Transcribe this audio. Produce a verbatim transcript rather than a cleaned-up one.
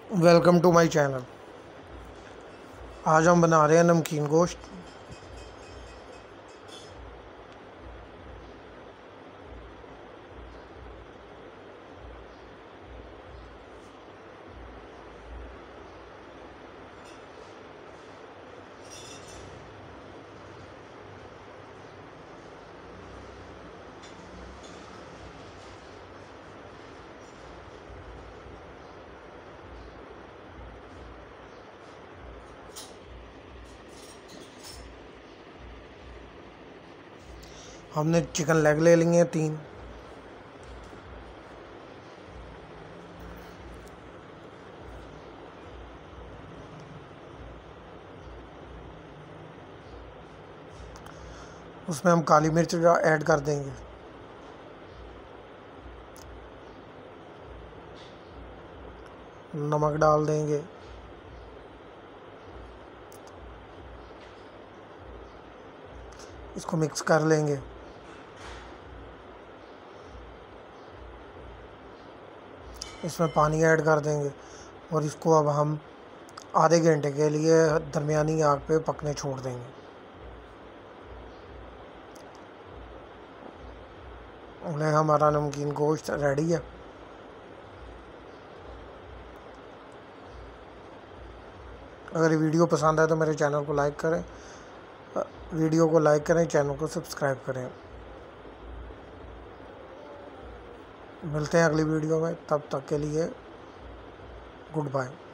Welcome to my channel. आज हम बना रहे हैं नमकीन गोश्त। हमने चिकन लेग ले लिए हैं तीन। उसमें हम काली मिर्च ऐड कर देंगे, नमक डाल देंगे, इसको मिक्स कर लेंगे। इसमें पानी ऐड कर देंगे और इसको अब हम आधे घंटे के लिए दरमियानी आग पे पकने छोड़ देंगे। उन्हें हमारा नमकीन गोश्त रेडी है। अगर ये वीडियो पसंद आए तो मेरे चैनल को लाइक करें, वीडियो को लाइक करें, चैनल को सब्सक्राइब करें। मिलते हैं अगली वीडियो में, तब तक के लिए गुड बाय।